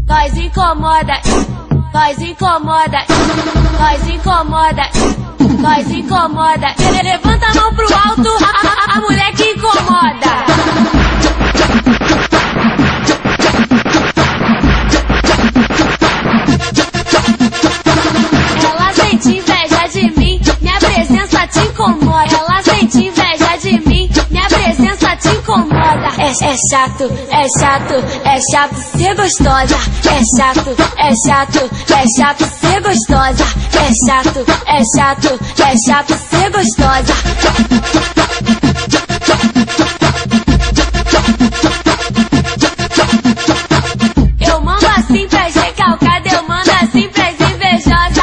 nós incomoda, nós incomoda, nós incomoda, nós incomoda. Levanta a mão pro alto, a mulher que incomoda. Ela sente inveja de mim, minha presença te incomoda. Ela sente inveja de mim, minha presença te incomoda. É chato, é chato, é chato ser gostosa. É chato, é chato, é chato ser gostosa. É chato, é chato, é chato ser gostosa. Eu mando assim pras recalcadas, eu mando assim pras invejosas.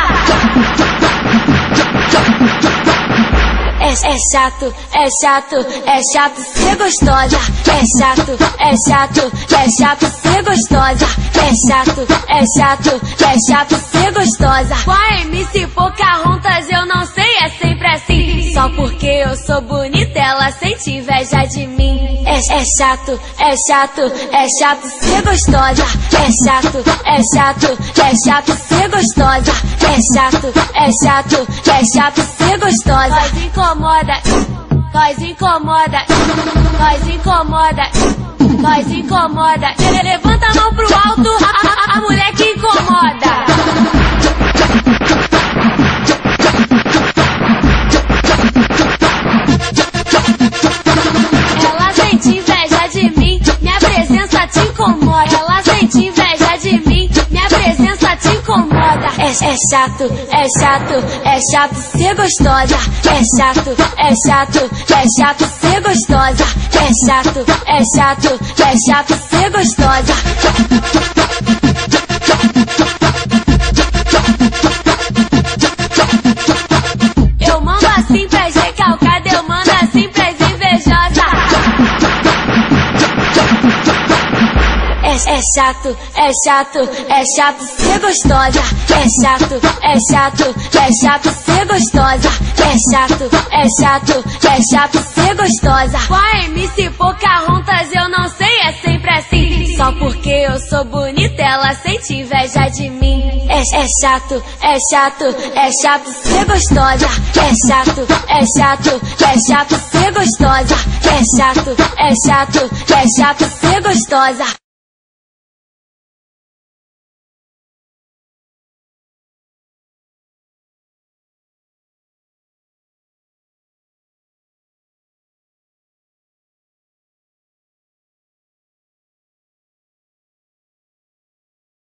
É chato, é chato, é chato ser gostosa. É chato, é chato, é chato ser gostosa. É chato, é chato, é chato ser gostosa. Com a MC Pocahontas eu não sei, é sempre assim. Só porque eu sou bonita ela sente inveja de mim. É chato, é chato, é chato ser gostosa. É chato, é chato, é chato ser gostosa. É chato, é chato, é chato ser gostosa. Nós incomoda, nós incomoda, nós incomoda, nós incomoda. Levanta a mão pro alto, a mulher que incomoda. Ela sente inveja de mim, minha presença te incomoda. Ela sente inveja de mim, minha presença te incomoda. É chato, é chato, é chato ser gostosa. É chato, é chato, é chato ser gostosa. É chato, é chato, é chato ser gostosa. Eu mando assim pras recalcadas, eu mando assim pras invejosas. É chato, é chato, é chato ser gostosa. É chato, é chato, é chato ser gostosa. É chato, é chato, é chato ser gostosa. Com a MC Pocahontas eu não sei, é sempre assim. Só porque eu sou bonita ela sente inveja de mim. É chato, é chato, é chato ser gostosa. É chato, é chato, é chato ser gostosa. É chato, é chato, é chato ser gostosa.